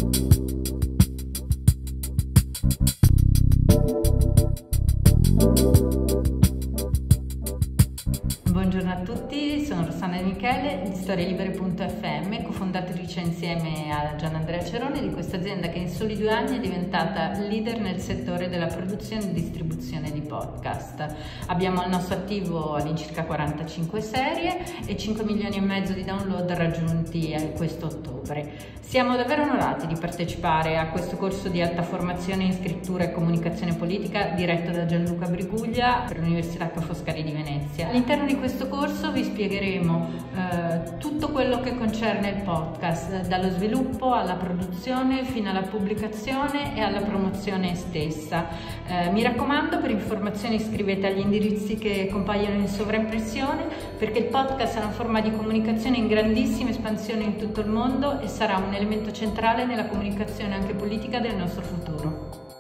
Buongiorno a tutti, sono Rossana De Michele di storielibere.fm, cofondatrice insieme a Gianandrea Cerone di questa azienda che in soli 2 anni è diventata leader nel settore della produzione e distribuzione di podcast. Abbiamo al nostro attivo all'incirca 45 serie e 5 milioni e mezzo di download raggiunti questo ottobre. Siamo davvero onorati di partecipare a questo corso di alta formazione in scrittura e comunicazione politica diretto da Gianluca Briguglia per l'Università Ca' Foscari di Venezia. All'interno di questo corso vi spiegheremo tutto quello che concerne il podcast, dallo sviluppo alla produzione fino alla pubblicazione e alla promozione stessa. Mi raccomando, per informazioni iscrivete agli indirizzi che compaiono in sovraimpressione, perché il podcast è una forma di comunicazione in grandissima espansione in tutto il mondo e sarà un elemento centrale nella comunicazione anche politica del nostro futuro.